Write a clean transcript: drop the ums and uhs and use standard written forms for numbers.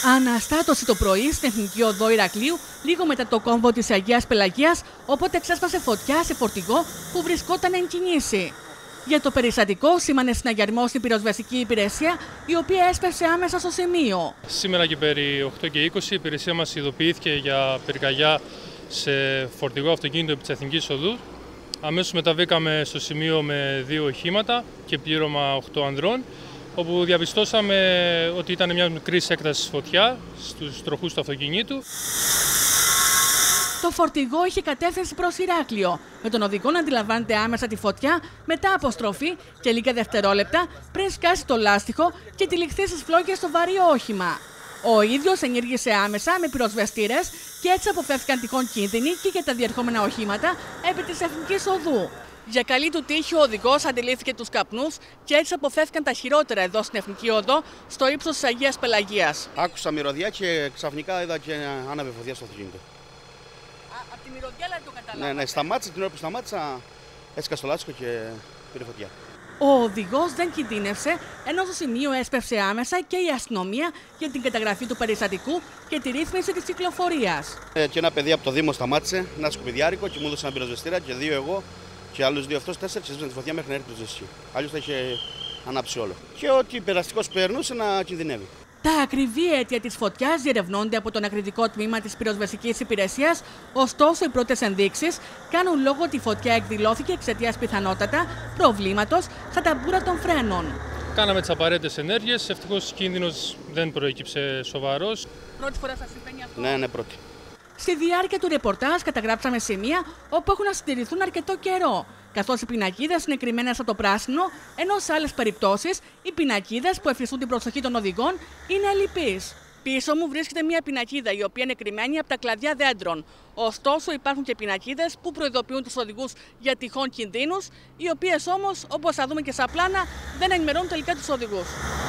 Αναστάτωση το πρωί στην Εθνική Οδό Ηρακλείου, λίγο μετά το κόμβο της Αγίας Πελαγίας, οπότε ξέσπασε φωτιά σε φορτηγό που βρισκόταν εν κινήσει. Για το περιστατικό σήμανε συναγερμό στην πυροσβεστική υπηρεσία, η οποία έσπευσε άμεσα στο σημείο. Σήμερα και περί 8 και 20 η υπηρεσία μας ειδοποιήθηκε για πυρκαγιά σε φορτηγό αυτοκίνητο επί της Εθνικής Οδού. Αμέσως μεταβήκαμε στο σημείο με 2 οχήματα και πλήρωμα 8 ανδρών, όπου διαπιστώσαμε ότι ήταν μια μικρή έκταση φωτιά στους τροχούς του αυτοκινήτου. Το φορτηγό είχε κατεύθυνση προς Ηράκλειο, με τον οδηγό να αντιλαμβάνεται άμεσα τη φωτιά μετά από στροφή και λίγα δευτερόλεπτα πριν σκάσει το λάστιχο και τυλιχθεί στις φλόγες στο βαρύ όχημα. Ο ίδιος ενήργησε άμεσα με πυροσβεστήρες και έτσι αποφεύθηκαν τυχόν κίνδυνοι και για τα διερχόμενα οχήματα επί της Εθνικής Οδού. Για καλή του τύχη, ο οδηγός αντιλήφθηκε τους καπνούς και έτσι αποφεύθηκαν τα χειρότερα εδώ στην Εθνική Οδό, στο ύψος της Αγίας Πελαγίας. Άκουσα μυρωδιά και ξαφνικά είδα και άναβε φωτιά στο αυτοκίνητο. Από τη μυρωδιά, δηλαδή το κατάλαβα. Ναι, σταμάτησα, την ώρα που σταμάτησα, έσκασε το λάστιχο και πήρε φωτιά. Ο οδηγός δεν κινδύνευσε, ενώ στο σημείο έσπευσε άμεσα και η αστυνομία για την καταγραφή του περιστατικού και τη ρύθμιση της κυκλοφορίας. Και ένα παιδί από το Δήμο σταμάτησε, ένα σκουπιδιάρικο, και μου έδωσε ένα πυροσβεστήρα και 2 εγώ και άλλους 2 αυτός, 4 και έσβησαν τη φωτιά μέχρι να έρθει το ζεστή. Αλλιώς θα είχε ανάψει όλο. Και ό,τι περαστικός περνούσε να κινδυνεύει. Τα ακριβή αίτια της φωτιάς διερευνώνται από το ανακριτικό τμήμα της πυροσβεστικής υπηρεσίας, ωστόσο οι πρώτες ενδείξεις κάνουν λόγο ότι η φωτιά εκδηλώθηκε εξαιτίας πιθανότατα προβλήματος στα ταμπούρα των φρένων. Κάναμε τις απαραίτητες ενέργειες, ευτυχώς κίνδυνος δεν προέκυψε σοβαρός. Πρώτη φορά σας συμβαίνει αυτό? Ναι, πρώτη. Στη διάρκεια του ρεπορτάζ καταγράψαμε σημεία όπου έχουν να συντηρηθούν αρκετό καιρό, καθώς οι πινακίδες είναι κρυμμένες από το πράσινο, ενώ σε άλλες περιπτώσεις οι πινακίδες που εφιστούν την προσοχή των οδηγών είναι ελλειπείς. Πίσω μου βρίσκεται μια πινακίδα η οποία είναι κρυμμένη από τα κλαδιά δέντρων. Ωστόσο, υπάρχουν και πινακίδες που προειδοποιούν τους οδηγούς για τυχόν κινδύνους, οι οποίες όμως, όπως θα δούμε και στα πλάνα, δεν ενημερώνουν τελικά τους οδηγούς.